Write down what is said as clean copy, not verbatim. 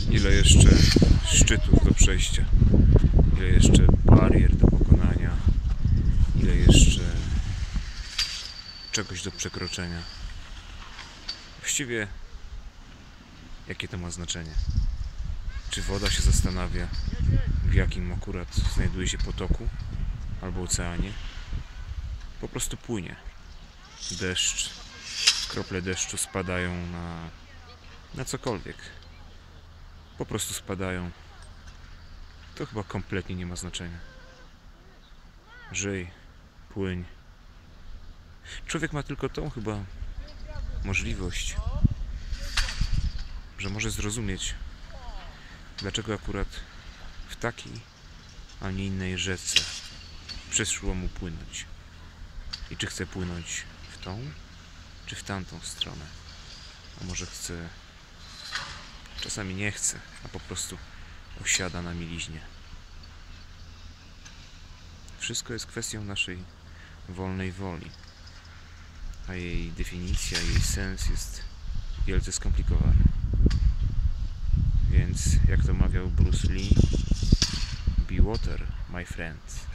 Ile jeszcze szczytów do przejścia, ile jeszcze barier do pokonania, ile jeszcze czegoś do przekroczenia. Właściwie jakie to ma znaczenie? Czy woda się zastanawia, w jakim akurat znajduje się potoku albo oceanie? Po prostu płynie. Deszcz, krople deszczu spadają na cokolwiek. Po prostu spadają. To chyba kompletnie nie ma znaczenia. Żyj, płyń. Człowiek ma tylko tą chyba możliwość, że może zrozumieć, dlaczego akurat w takiej, a nie innej rzece przyszło mu płynąć. I czy chce płynąć w tą, czy w tamtą stronę. A może chce, czasami nie chce, a po prostu osiada na mieliźnie. Wszystko jest kwestią naszej wolnej woli, a jej definicja, jej sens jest wielce skomplikowany. Więc, jak to mawiał Bruce Lee, be water, my friends.